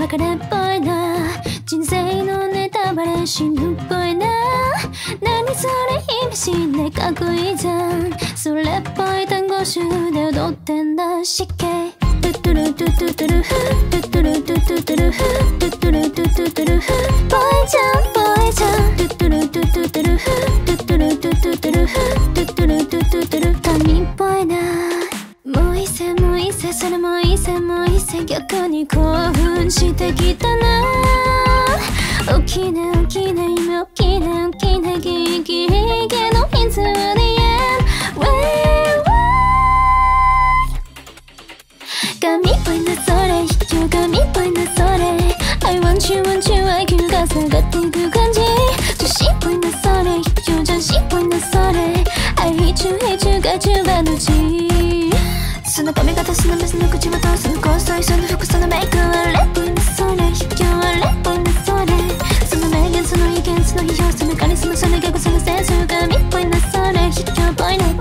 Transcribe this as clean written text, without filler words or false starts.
別れっぽいな、人生のネタバレ死ぬっぽいな。何それ意味深でかっこいいじゃん。それっぽい単語集で踊ってんだしけ。トゥトゥルトゥトゥトゥルフトゥトゥルトゥトゥトゥルフトゥトゥルトゥトゥトゥルフぽいじゃんぽいじゃん。トゥトゥルトゥトゥトゥルフトゥトゥルトゥトゥトゥルフトゥトゥルトゥトゥトゥル神っぽいな。もういいせもういいせそれもいいせもういいせ逆に興奮してきたな。大きな大きな夢大きな大きなギリギリのヒントで 神っぽいなそれ卑怯神っぽいなそれ I want you want you IQ が下がっていく感じ。女子っぽいなそれ卑怯女子っぽいなそれ I hate you hate you got you がのち。その髪型その目その口元その香水その服そのメイクあれっぽいなそれ卑怯あれっぽいなそれ。その名言その意見その批評そのカリスマそのギャグそのセンス神っぽいなそれ卑怯っぽいな